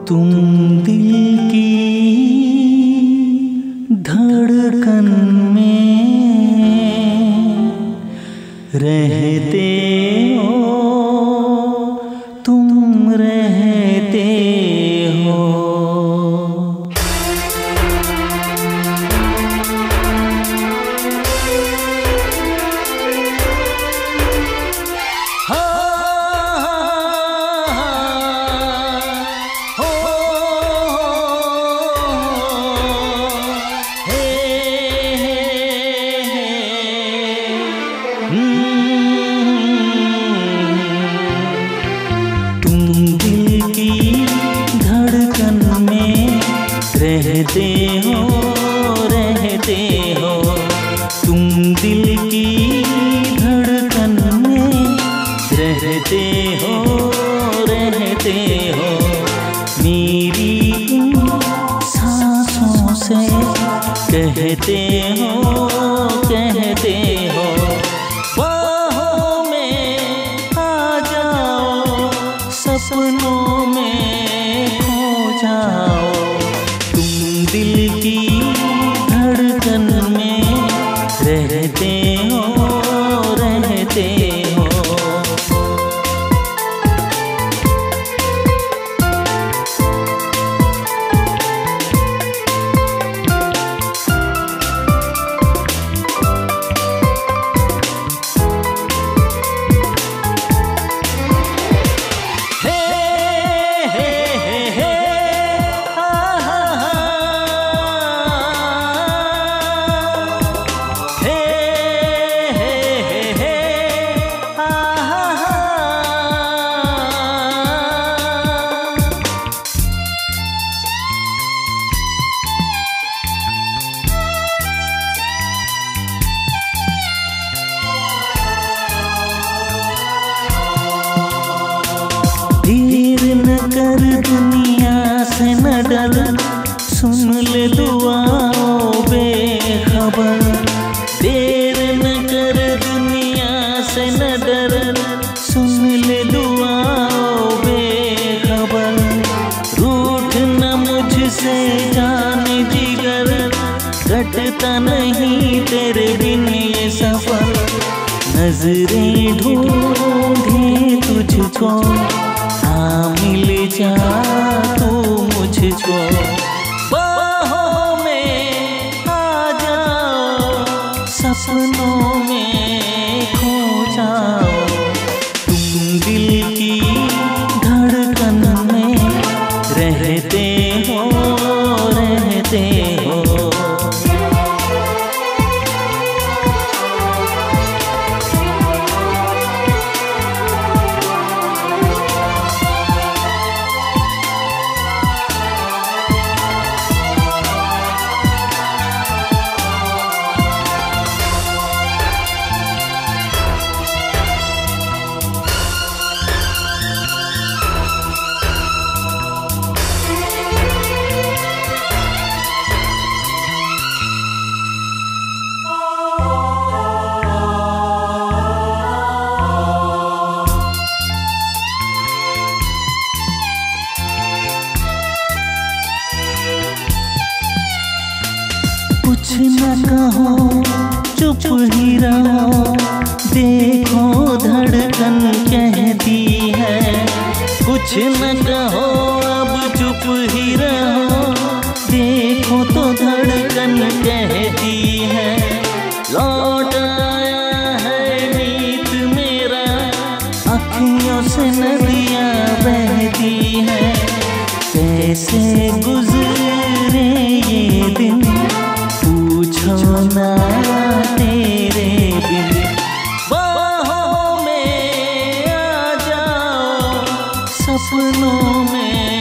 तुम दिल की धड़कन में रहते हो, तुम रहते हो। रहते हो, रहते हो, तुम दिल की धड़कन में रहते हो, रहते हो। मेरी सांसों से कहते हो, कहते हो। बाहों में आ जाओ, सपनों में खो जाओ। दिल की धड़कन में रहते हो, रहते हो। देर न कर दुनिया से न डर, सुन ले दुआओं बेखबर। देर न कर दुनिया से न डर, सुन ले दुआओं बेखबर। रूठ न मुझसे जाने जिगर, कटता नहीं तेरे बिन ये सफर। नजरें ढूंढे तुझको, मिल जा तू मुझको। बाहों में आ जाओ, सपनों में खो जाओ। तुम दिल की धड़कन में रहते हो, रहते हो। कुछ न कहो, चुप ही रहो, देखो धड़कन कहती है। कुछ न कहो, अब चुप ही रहो, देखो तो धड़कन कहती है। लौट आया है मीत मेरा, अखियों से नदियाँ बहती है। कैसे गुजरे ये दिन, पूछो ना तेरे बिन। बाहों में आ जाओ, सपनों में